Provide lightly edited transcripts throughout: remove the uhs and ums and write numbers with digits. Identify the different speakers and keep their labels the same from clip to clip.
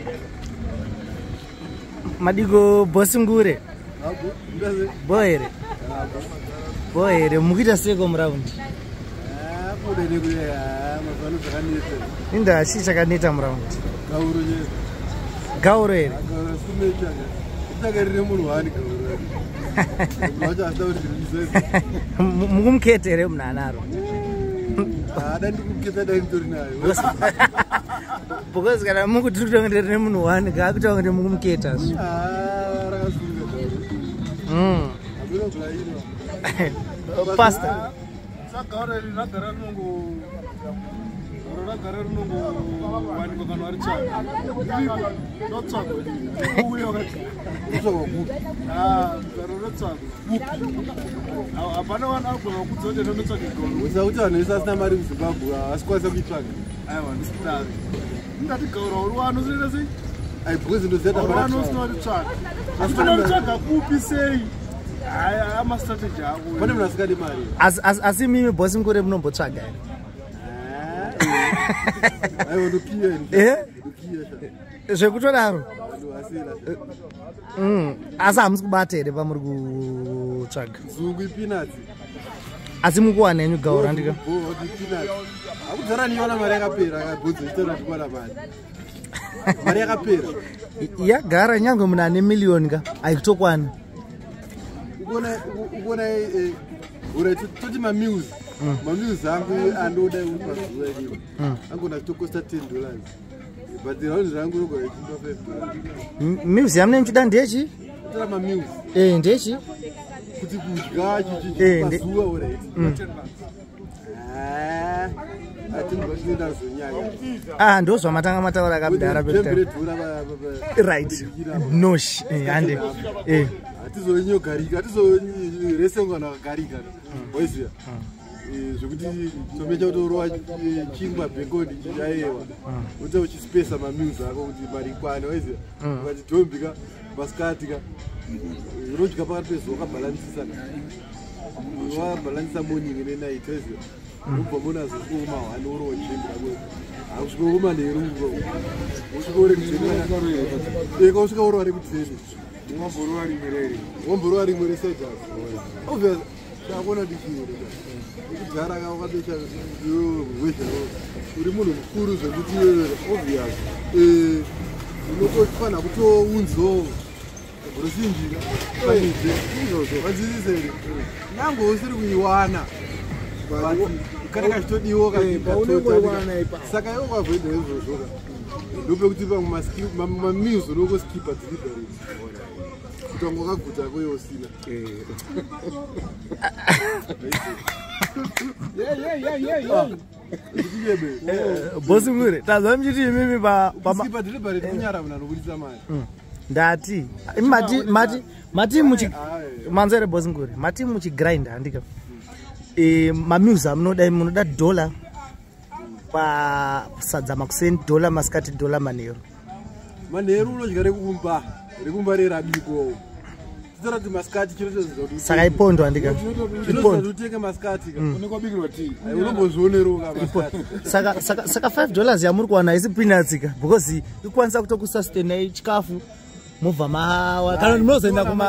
Speaker 1: Madigo Bosingure. Boere. Boere, mukita seko mraundi. Inda shisha kanita mraundi. Gauro ere. Mukumketere mnanaro. Because kana mungu tikutongerere munhu wani gakutongerere mukumketa. Pastor. Asi mimi bosi mkure munombotsvaga ere zvekutodaro asi hamusi kubata here pamuri kutsvaga asi mukuwana henyu Gauro andika yagara nyange munhu ane miliyoni ka haikutokwana
Speaker 2: toti mamuse angu andoda upazuva imo angona kutokosta $10 but raundi rangu roga $5.
Speaker 1: Museum nemuchida ndechi
Speaker 2: tara mamuse
Speaker 1: ndechi
Speaker 2: kuti kudya chichipazuva alright
Speaker 1: ndozva matanga mataura akabdara right nosh ande
Speaker 2: atizoinyogarika atizorесengana kagarika oiziva zvokuti tomecha kutorova chingwa bhekoni chichayewa uta uchisipesa mamuse ako kuti mari ikwane oiziva ukati dhombika masikati ka unodya pakati pezuva ukabhalansisa wabhalansisa morning nenight oiziva ubva mona zosvika kuma1 oro wachembera akusvika kumanheru usvika uri kuteneka usvika oro vari kuteni womborova rimwe resetas obvious takona kuti chioreka kudhara ka wakatocha Hwezha uri munhu mukuru zvekuti obvious unotofanira kutounzwawo rusinjika panidze vadzivise nyange usiri kuiwana kana kachitodiwo saka iwo kwavhoidha izvozvoka ndopekuti mamuse unokoskipa deliberate kutonga wakaguta kweyo usina
Speaker 1: bosi mure tazva muchiti imimi
Speaker 2: skipa deliberate kunyara muna nokudisa mari
Speaker 1: ndati mati manzere bosi ngure mati muchigrind handika mamuse munoda $1 pasadza makuseni $1 masikati $1 manheru
Speaker 2: unodya rekumba rerabiko titorati masikati chinotoziva
Speaker 1: saka ipondo handika
Speaker 2: utenge masikati unombozvioneroka
Speaker 1: saka $5 yamuri kuwana haisi peanutsika because ikwanisa kutokusustainai chikafu mubva mahawa kana munozoenda kuma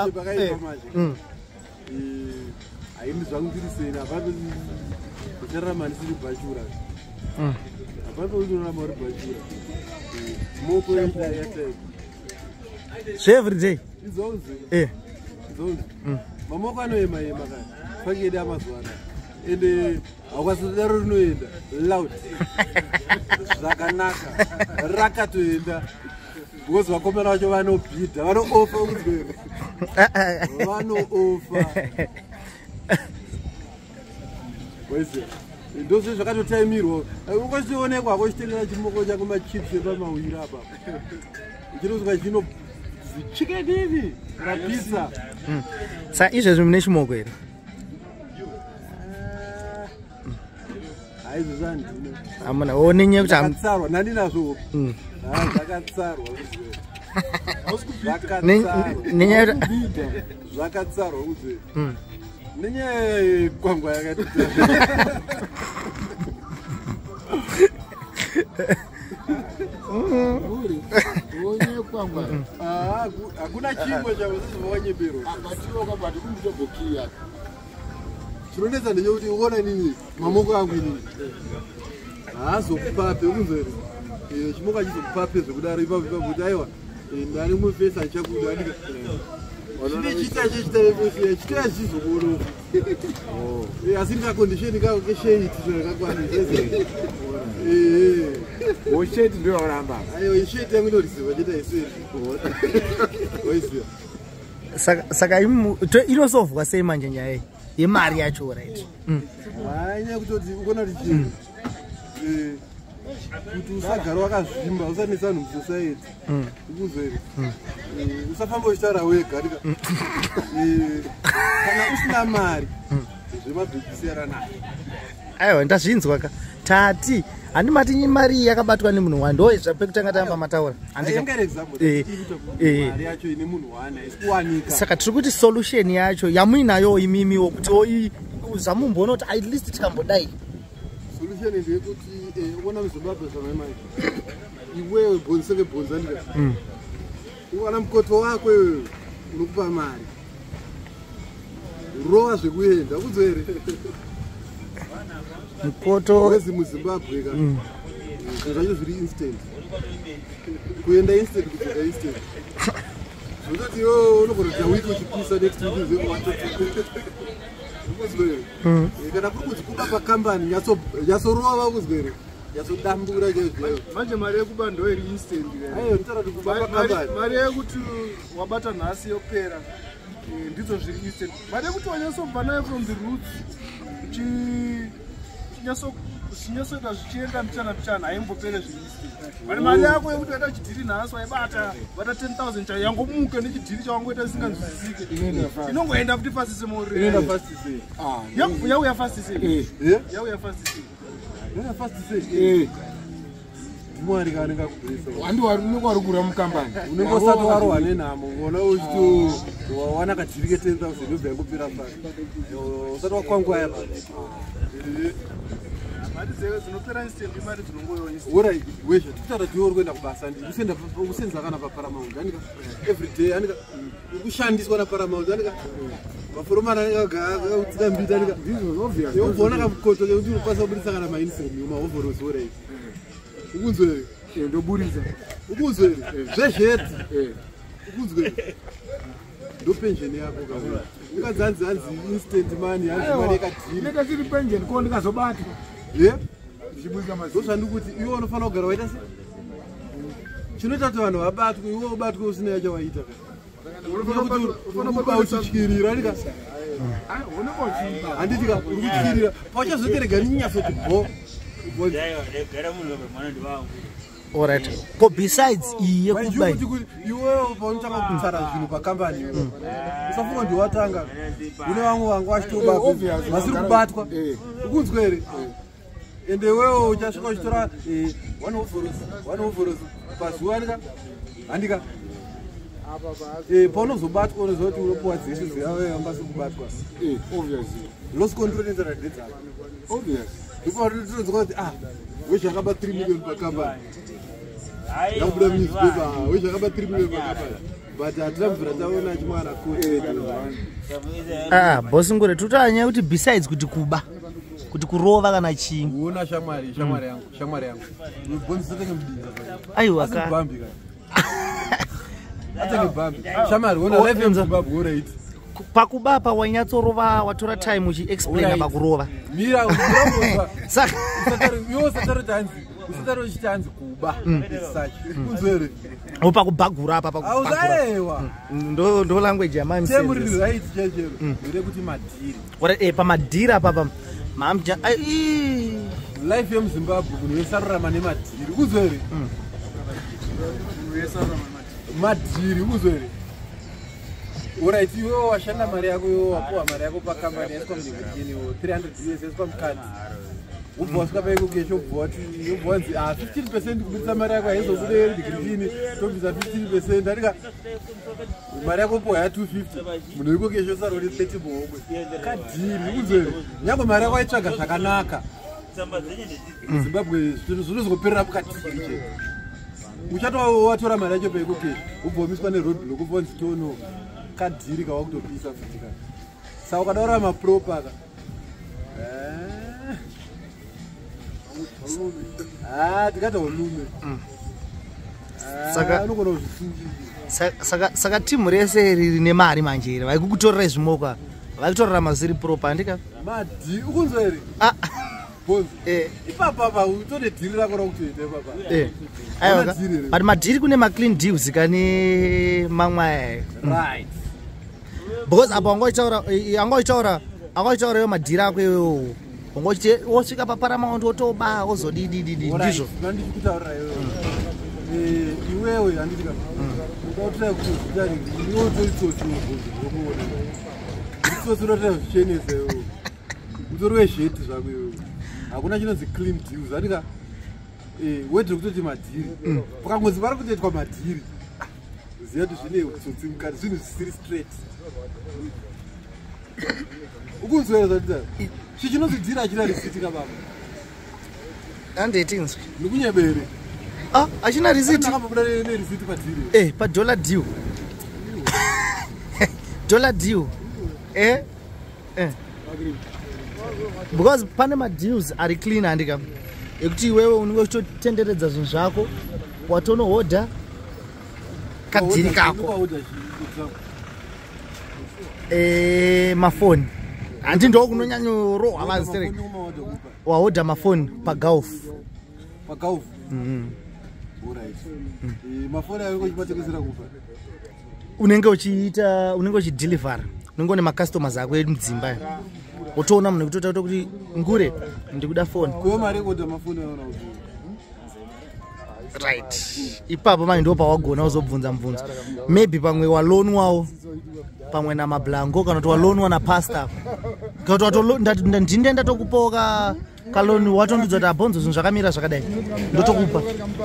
Speaker 2: haindi zvangu tiriseni apapo kuchararama ndisiri bhachura apapo unorarama uri bhachura moko
Speaker 1: zveeveryday
Speaker 2: izvozvo mamoko anoema ka fakedi amazuva ende haukasodaro rinoenda loud zvakanaka rakatoenda because vakomera vacho vanobhidha vanoofa uzwere vanoofa ndozvo zvakatotaimirwa ukachionekwa kochitengera chimoko chako machips epamawira apa chinozwa chino chikedini rapisa
Speaker 1: sa izvezvi mune chimoko here
Speaker 2: haizvozvandina
Speaker 1: amuna onenye kuti
Speaker 2: zvakatsarwa nandinazvo zvakatsarwa zvakatsarwa uze nenyaya kwangwa yakati
Speaker 3: kwangwa.
Speaker 2: Hakuna chimbo cha wanyebero.
Speaker 3: Akatiroka bati kumtobokia.
Speaker 2: Chinonetsa ndechekuti uona nini mamoko angu inini haazokupape ukunzeri chimoko achizokupape zvekudaro ipapo kuti aiwa ndani mufesa achakuda andika chine chita chechitaefosiya chita achizokuonoka asi ndikakondisheni kako kesheit zvakakwanisa
Speaker 3: osheti ndio oramba
Speaker 2: aiwa sheit yangu inoriziva chita iseri oisiya
Speaker 1: saka inosovwa sei manje nyaya iyi yemari yacho right
Speaker 2: hanya kutoti ukona kuti chinhu kuti usagara wakazvimba usanetsa vanhu musociety ukuzvere usafamba uchitaura wega kana usina mari zvemabhekisera nayo
Speaker 1: aiwa ndazvinzwa ka tati handi mati mari yakabatwa nemunhu wa ndo zvapekutanga tamba mataura
Speaker 2: yacho ine munhu wana isikuwanika
Speaker 1: saka tiri kuti solution yacho yamuinayo imimiwo kuti zvamumbona kuti at least tikambodai
Speaker 2: solution ndeyekuti uona muzimbabwe zvamaimai iwewe bhonzi senge bhonzi andika uwana mukoto wako iwewe unokupa mari rova zvekuenda kudzere
Speaker 1: mukoto
Speaker 2: wezi muzimbabwe ka zvacho zviri instant kuenda instant kudzoka instant zvototi unogona kuita wiki uchipisa next week ukuzwere kana kuri kuti kuba pakambani yasorova ukuzwere yasodambura chaizvozvo
Speaker 3: manje mari yekuba ndo iri instant
Speaker 2: aiyo nditaura kuti kuba pakambani
Speaker 3: mari yekuti wabata nhasi yopera ndidzo zviri instant mari yekuti wanyasobva nayo from the roots chinyasoita zvichienda mchana haimbopere zviri mari yako yekuti waita chidhiri nhasi waibata vata 10,000 chai yangomuka nechidhiri chawangoita isinganzwisike inongoenda kuti fasise
Speaker 2: inoenda fasise
Speaker 3: yauya fasise
Speaker 2: mwari kanenga kubvisa
Speaker 3: wandi unenge wari kura mukambani
Speaker 2: unenge usati warohwa nenhamo ngona uchiti wawana kadhiri ke 10,000 yobva yangopera fasi usati wakwangwaya
Speaker 3: mari dzewe dzinopera instant mari dzinongoyo
Speaker 2: orai Hwezha tikutaura tiwe uri kuenda kubasa usenza kana paparamount anika everyday anika urikushandiswa naparamount anika maforomana anenge akautsika mbiti anika ubona kamukoto kekuti unokwanisa kubudisa kana mainsem yomahovhorosi orai ukunzwere
Speaker 3: ndoburisa
Speaker 2: ukunzwere zvezveti ukunzwere ndo pensheni yako kaura ungadzanzi instant money hanzi mari yakadhiri
Speaker 3: neka chiri pensheni ko ndikazobatwa
Speaker 2: zvichibudika mazo zvandikuti iwe unofanira kugara waita se chinoita kuti vanhu vabatwe iwe ubatwe usina yachawaita unokuba uchityirira andika handitika uri kutyirira pachazoterega ninyasoti bho
Speaker 1: alright ko besides iye
Speaker 2: kubai iwewe paunotanga kutsara zvinhu pakambani usafunga ndiwatanga une vamwe vangu vachitoba masiri kubatwa ukunzwere ende wewe uchasvika uchitora wanovhorosi pazuva handika paunozobatwa unoziva kuti unopuwa dzeshe zeyave vambasi kubatwa loss control nezvaradedzaka ipatinozwa kuti Hwezha akaba 3 million pakambani yakubuda munewspaper Hwezha akaba 3 million pakambani but hatina mvura taona chimwana
Speaker 1: bosi ngore tutanya kuti besides kuti kuba kuti kurova kana chinhu
Speaker 2: uona shamwari yangu bonzi satenge mudinza
Speaker 1: aiwa ka
Speaker 2: bambi ka atenge bambi shamwari uona life yeMzimbabwe alright
Speaker 1: pakubapa wanyatsorova watora time uchiexplaina pakurova
Speaker 2: mira usataro uchitanzi kuba kunzwere
Speaker 1: pakubhagura apa
Speaker 2: auzaewa
Speaker 1: ndo language yamani
Speaker 2: right chechero ire kuti madhiri
Speaker 1: pamadhiri apa mamja
Speaker 2: life yeMzimbabwe munhu wesarurama nemadhiri kunzwere madhiri kunzwere alright iwe washanda mari yako iwe wapuwa mari yako pakambani yaiswa mudivhini 300 US yaiswa mukadzi ubva wasvika paiko kesho ubva wati ubva wanzi 15% kubudisa mari yako haizobude digrini tobvisa 15% andika mari yako po ya 250 munhu iko kesho sarori 30 muhomwe kadhiri kunzwere nyange mari yako aitsvaga zvakanaka Zimbabwe zvinozoperera mukadhiri chete uchatowatora mari yacho pekuke ubvomiswa neroadblock ubvonzi tono kadhiri kawakutopisa futika saka ukadaura mapropaka tikata ulume anogona kuzvisungisa
Speaker 1: saka timu rese riri nemari manje here vai kukutorera zvimoka vai kutorera maziri propa andika
Speaker 2: madhi ukunzwa here ipapapa utode dhiri rako rakutoita ipapa
Speaker 1: but madhiri kune maclean deals kane mamwe
Speaker 2: right
Speaker 1: because apo angoitaura yo madhiri ako iwewo wosvika paparamount wotoba wozodidididi ndizvo
Speaker 2: ndichikutaurira iwewe handitika udautira kuti zvidari iwotoitsotsi nokuona itsotsi rotira zvichenesa iwewo utori wezveti zvako iwewe hakuna chinonzi clean deals andika wediri kutoti madhiri pakangonzi pari kutoitwa madhiri ziva kuti zvine utsotsi mukati zvinhu zvisiri straight ukunzwera zvatidaro chichinonzi dhiri hachina risiti kababa
Speaker 1: andetinzwi
Speaker 2: ndikunyebere
Speaker 1: hachina risiti
Speaker 2: akabuda nerisiti padhiri
Speaker 1: padollar deal dollar deal because pane madeals ari clean handika ekuti iwewe unenge uchitotenderedza zvinhu zvako watonohodha kadhiri kako mafoni handi ndo kunonyanyorohwa vazisere wahodha mafoni pagolf
Speaker 2: mafoni ayo kuchipatekesera kupa
Speaker 1: unenge uchidhilivhara unenge une macustomers ako emudzimba wotoona munhu kutotauta kuti ngure ndikuda foni
Speaker 2: kuyo mari yekodha mafoni aona
Speaker 1: right ipapo manje ndo pawagona uzobvunza mubvunzo maybe pamwe walonwawo pamwe namablanco kana kuti walonwa napasta kana kuti ndinde ndatokupawo kaloni watondudza kuti abhonzo zvinhu zvakamira zvakadai ndotokupa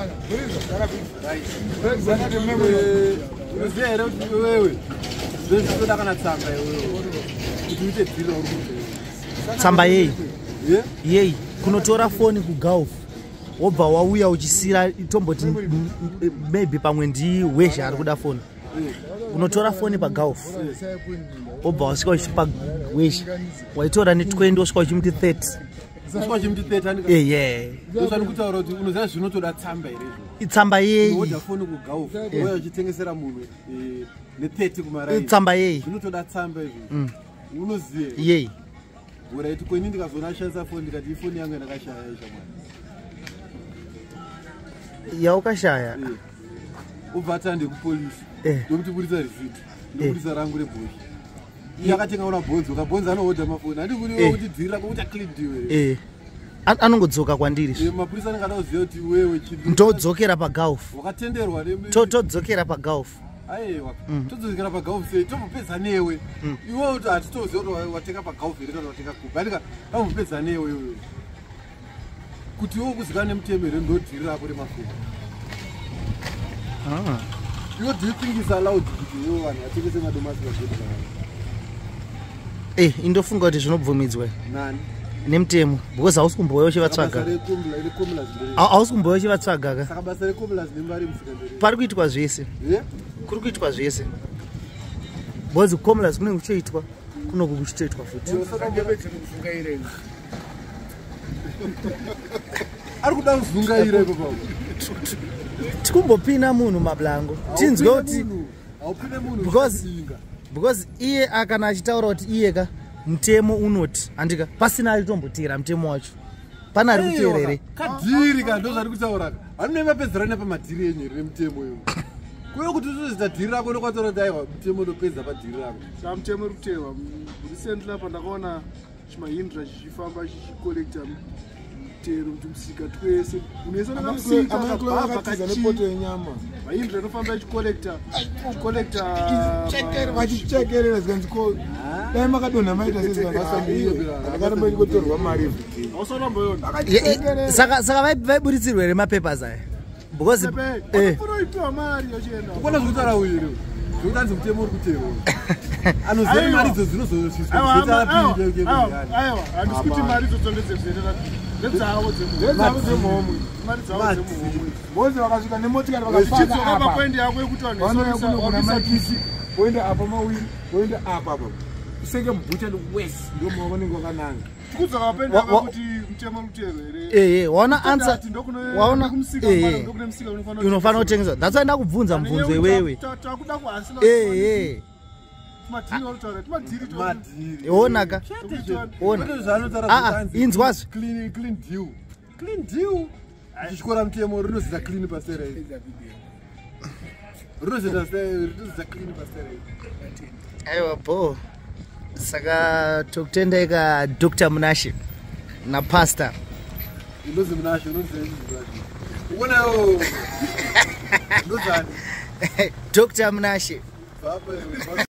Speaker 2: uziva here kuti wewe zvezvitoda kana tsamba iwewe kuti uite dhiri
Speaker 1: tsamba yei kunotora foni kugolf wobva wauya uchisira itomboti maybe pamwe ndi Hwezha ari kuda foni unotora foni pagolf wobva wasvika uchipa Hwezha waitora ne20 wasvika uchimuti 30
Speaker 2: ndosandikutaura kuti unoziva zvinotoda tsamba here
Speaker 1: itsamba yei
Speaker 2: unohodha foni kugolf uya uchitengesera munhu ne30 kumaraini
Speaker 1: itsamba yei
Speaker 2: zvinotoda tsamba izvi unozive
Speaker 1: yei
Speaker 2: uraiti kweni ndikazona ashandisa foni ndikati ifoni yangu yandakashaya ishamwana
Speaker 1: yaukashaya
Speaker 2: ubva atande kupolisi ndomutibudisa risiti ndobudisa rangu rebhoshi iye akatenga una bhonzi ukabhonzi anohodha mafoni handikuriwo kuti dhiri rako kuti aclindiwe
Speaker 1: anongodzoka kwandiri
Speaker 2: mapurisa anengada kuziva kuti wewe
Speaker 1: ndodzokera pagolf
Speaker 2: wakatenderwa
Speaker 1: todzokera pagolf
Speaker 2: aiwa todzokera pagolf sei tombopedza newe iwewe kuti hatitoziva kuti watenga pagolf here kana watenga kuba andika ambopedza newe iwewe kuti iwe kuzikana nemutemo here ndodhiri rako remafoni iwe do you think is allowed kuti iwe vanhu vatengese madomasi vazvoaa
Speaker 1: indofunga kuti zvinobvumidzwa
Speaker 2: nani
Speaker 1: nemutemo because hausi kumbouya uchivatsvaga hausi kumbouya uchivatsvaga ka
Speaker 2: saka basa rekomlas nembari musikandere
Speaker 1: pari kuitwa zvese kuri kuitwa zvese because komlas kunenge kuchoitwa kunoku kuchitoitwa futi
Speaker 2: ari kuda kuzungaira ipapo
Speaker 1: tikumbopina munhu mablango tinzwe kuti
Speaker 2: haupine munhu
Speaker 1: because iye akana achitaura kuti iye ka mutemo unoti andika pasina ari kutombotera mutemo wacho pana ari kutera here
Speaker 2: kadhiri ka ndo zvati kutaura hanune mapedzerana pamadhiri enyu here nemutemo iwo kuyo kuti tozita dhiri rako nokwatora kuti aiwa mutemo unopedza padhiri rako
Speaker 3: sa mutemo uri kutewa recently apa ndakaona chimahindra chichifamba chichikolekta mutero kuti musika twese unoisa nakamusikaakabaakachipoto yenyama mahindra inofamba ichikolekta vachichekerera zikanziko dai makadonha maita sezvakasambiyoakaramba ichikotorwa mari ausaramboyona
Speaker 1: saka vaiburitsirwa here mapepers aya because
Speaker 3: unoipiwa mari yochienda
Speaker 2: ukona zvekutaura uiri Utanzi mtemo uri kutero. Anoziva mari idzo dzinozosvitswa.
Speaker 3: Aiwa, handisikuti mari idzo ndedzezerera. Ndedzawo dzemhomwe. Mari dzawo dzemhomwe.
Speaker 4: Bozi vakasvika nemotikari vakasvika
Speaker 3: apa poindi yako yekuti
Speaker 4: vanhu voenda apa mawiri voenda apa apa usenge mubhucha west ndio maonenge wakananga
Speaker 3: tikudza kapoindi yako kuti mtemo mutero here
Speaker 1: waona answer waona unofanira kutengesa that's why ndakubvunza mubvunzo iwewe
Speaker 3: takuda kuhasina madhiri
Speaker 1: onaka ona inzwazve
Speaker 2: clean deal tichikora mutemo rinozita clean pasera rinozita clean pasera
Speaker 1: aiwa bo saka tokutendeka Dr. Munashe napastor
Speaker 2: inozi Munashe unoziuonayo ndozani
Speaker 1: Dr. Munashe